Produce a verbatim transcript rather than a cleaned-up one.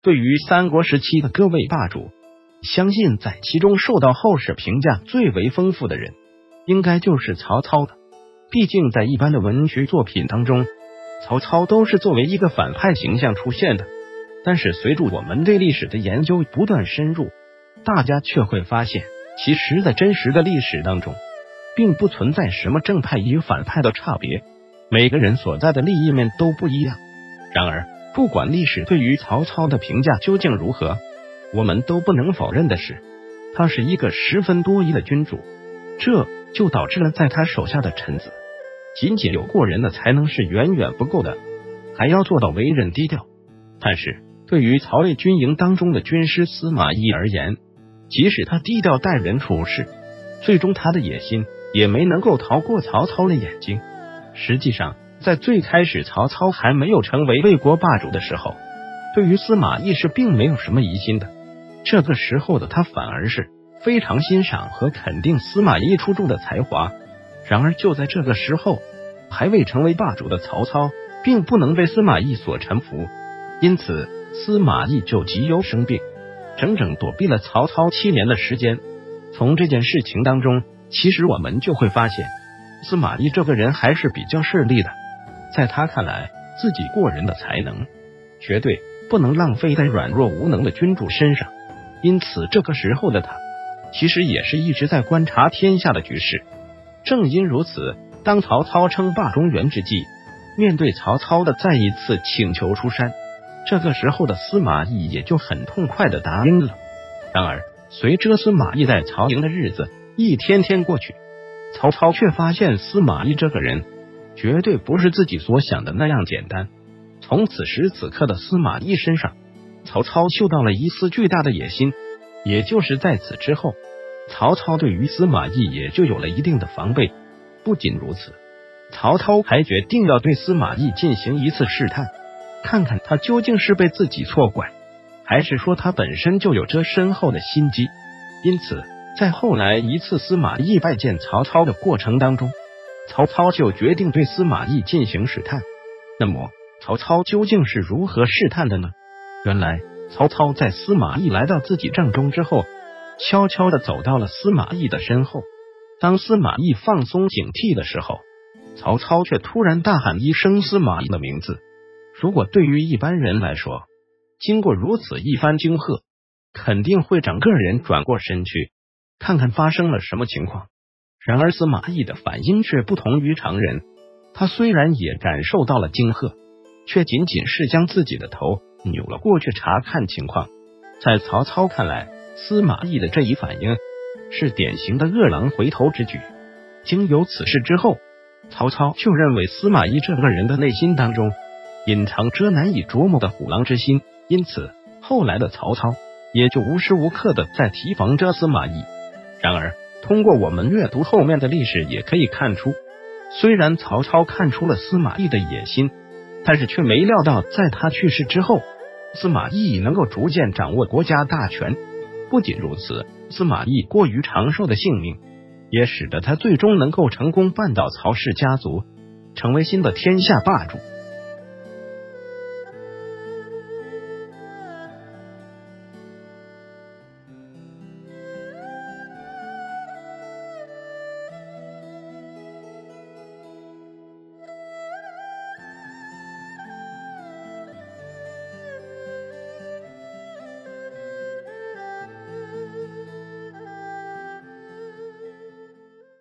对于三国时期的各位霸主，相信在其中受到后世评价最为丰富的人，应该就是曹操的。毕竟在一般的文学作品当中，曹操都是作为一个反派形象出现的。但是随着我们对历史的研究不断深入，大家却会发现，其实在真实的历史当中，并不存在什么正派与反派的差别，每个人所在的利益面都不一样。然而，不管历史对于曹操的评价究竟如何，我们都不能否认的是，他是一个十分多疑的君主，这就导致了在他手下的臣子，仅仅有过人的才能是远远不够的，还要做到为人低调。但是对于曹魏军营当中的军师司马懿而言，即使他低调待人处事，最终他的野心也没能够逃过曹操的眼睛。实际上，在最开始曹操还没有成为魏国霸主的时候，对于司马懿是并没有什么疑心的。这个时候的他反而是非常欣赏和肯定司马懿出众的才华。然而就在这个时候，还未成为霸主的曹操并不能被司马懿所臣服，因此司马懿就急忧生病，整整躲避了曹操七年的时间。从这件事情当中，其实我们就会发现，司马懿这个人还是比较势利的。在他看来，自己过人的才能绝对不能浪费在软弱无能的君主身上。因此这个时候的他其实也是一直在观察天下的局势。正因如此，当曹操称霸中原之际，面对曹操的再一次请求出山，这个时候的司马懿也就很痛快的答应了。然而随着司马懿在曹营的日子一天天过去，曹操却发现司马懿这个人绝对不是自己所想的那样简单。从此时此刻的司马懿身上，曹操嗅到了一丝巨大的野心。也就是在此之后，曹操对于司马懿也就有了一定的防备。不仅如此，曹操还决定要对司马懿进行一次试探，看看他究竟是被自己错怪，还是说他本身就有着深厚的心机。因此在后来一次司马懿拜见曹操的过程当中，曹操就决定对司马懿进行试探。那么曹操究竟是如何试探的呢？原来曹操在司马懿来到自己帐中之后，悄悄地走到了司马懿的身后。当司马懿放松警惕的时候，曹操却突然大喊一声司马懿的名字。如果对于一般人来说，经过如此一番惊吓，肯定会整个人转过身去，看看发生了什么情况。然而司马懿的反应却不同于常人，他虽然也感受到了惊吓，却仅仅是将自己的头扭了过去查看情况。在曹操看来，司马懿的这一反应是典型的饿狼回头之举。经有此事之后，曹操就认为司马懿这个人的内心当中隐藏着难以琢磨的虎狼之心，因此后来的曹操也就无时无刻的在提防着司马懿。然而通过我们阅读后面的历史也可以看出，虽然曹操看出了司马懿的野心，但是却没料到在他去世之后，司马懿能够逐渐掌握国家大权。不仅如此，司马懿过于长寿的性命也使得他最终能够成功扳倒曹氏家族，成为新的天下霸主。